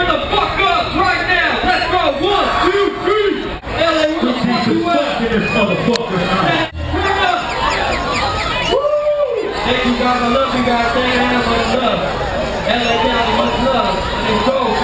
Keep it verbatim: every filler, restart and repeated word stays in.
the fuck up right now. Let's go. One, two, three. L A, where the fuck you at? This motherfucker. Thank you guys. I love you guys. Thank you much love. L A County, much love. And go.